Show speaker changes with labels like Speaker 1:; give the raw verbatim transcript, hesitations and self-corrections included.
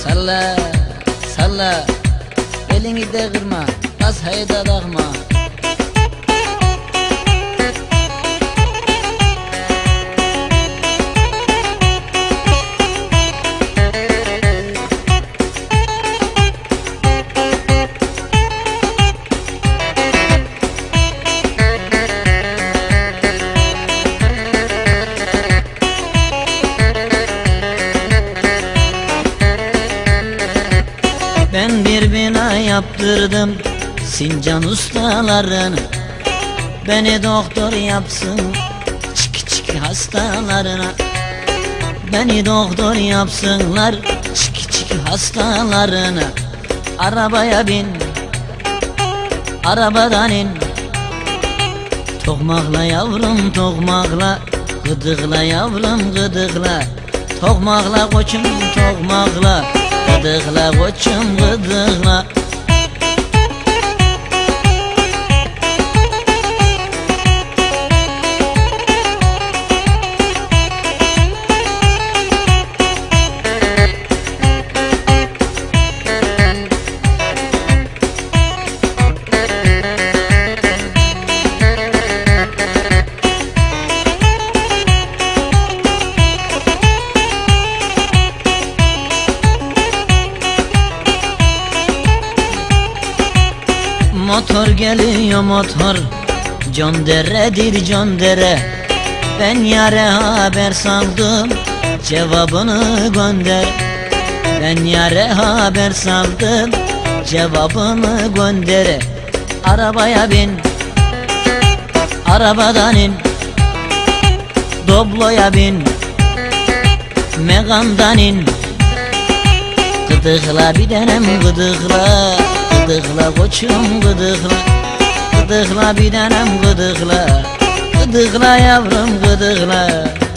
Speaker 1: Salla, salla, elini de kırma, az hayda dağma. Ben bir bina yaptırdım Sincan ustalarını. Beni doktor yapsın çiki çiki hastalarına. Beni doktor yapsınlar çiki çiki hastalarına. Arabaya bin, arabadan in. Tokmakla yavrum tokmakla, gıdıkla yavrum gıdıkla. Tokmakla koçum tokmakla, gıdıkla koçum gıdıkla. Motor geliyor motor, can deredir can dere. Ben yare haber saldım, cevabını gönder. Ben yare haber saldım, cevabını gönder. Arabaya bin, arabadan in. Dobloya bin, Megan'dan in. Gıdıkla bir denem gıdıkla, gıdıkla koçum gıdıkla. Gıdıkla bir denem gıdıkla, gıdıkla yavrum gıdıkla.